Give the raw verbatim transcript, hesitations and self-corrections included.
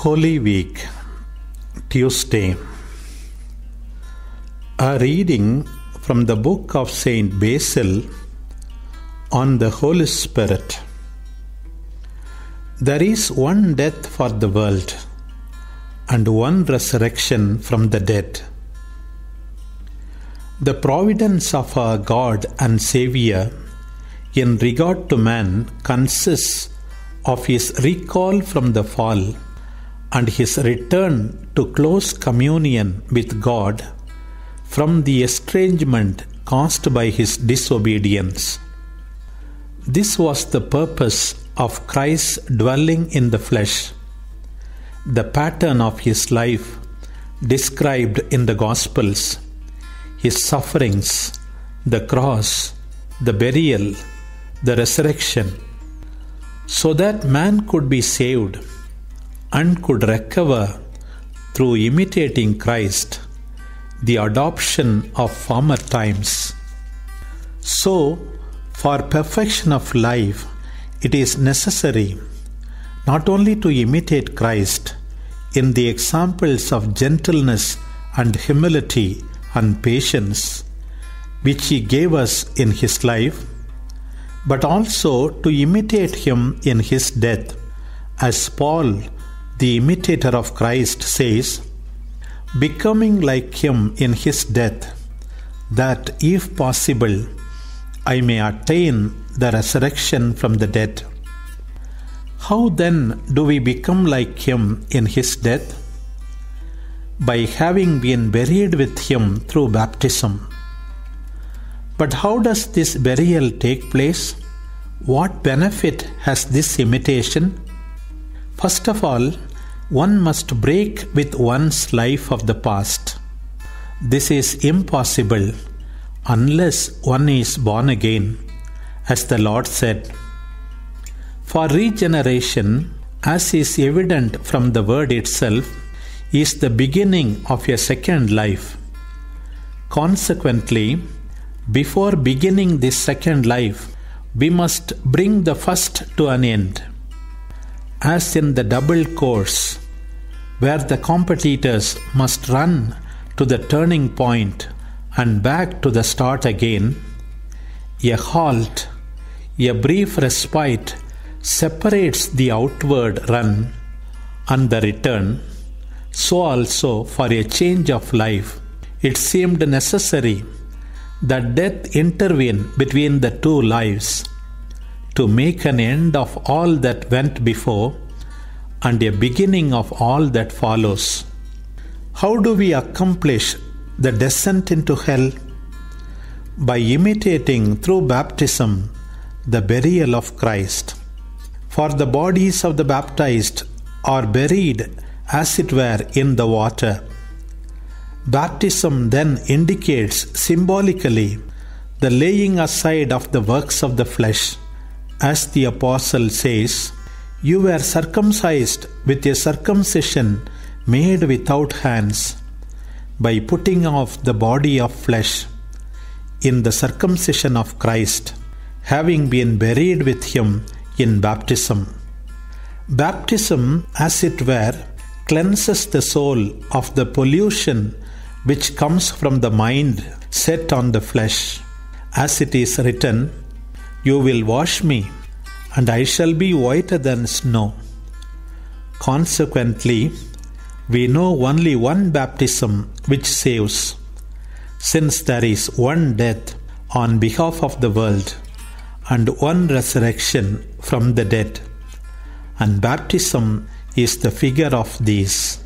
Holy Week, Tuesday. A reading from the book of Saint Basil on the Holy Spirit. There is one death for the world and one resurrection from the dead. The providence of our God and Saviour in regard to man consists of his recall from the fall and his return to close communion with God from the estrangement caused by his disobedience. This was the purpose of Christ's dwelling in the flesh, the pattern of his life described in the Gospels, his sufferings, the cross, the burial, the resurrection, so that man could be saved and could recover through imitating Christ the adoption of former times. So, for perfection of life, it is necessary not only to imitate Christ in the examples of gentleness and humility and patience which he gave us in his life, but also to imitate him in his death, as Paul, the imitator of Christ, says, becoming like him in his death, that, if possible, I may attain the resurrection from the dead. How then do we become like him in his death? By having been buried with him through baptism. But how does this burial take place? What benefit has this imitation? First of all, one must break with one's life of the past. This is impossible unless one is born again, as the Lord said. For regeneration, as is evident from the word itself, is the beginning of a second life. Consequently, before beginning this second life, we must bring the first to an end. As in the double course, where the competitors must run to the turning point and back to the start again, a halt, a brief respite separates the outward run and the return. So also for a change of life, it seemed necessary that death intervene between the two lives to make an end of all that went before and a beginning of all that follows. How do we accomplish the descent into hell? By imitating through baptism the burial of Christ. For the bodies of the baptized are buried as it were in the water. Baptism then indicates symbolically the laying aside of the works of the flesh. As the Apostle says, you were circumcised with a circumcision made without hands, by putting off the body of flesh in the circumcision of Christ, having been buried with him in baptism. Baptism, as it were, cleanses the soul of the pollution which comes from the mind set on the flesh. As it is written, you will wash me, and I shall be whiter than snow. Consequently, we know only one baptism which saves, since there is one death on behalf of the world and one resurrection from the dead, and baptism is the figure of these.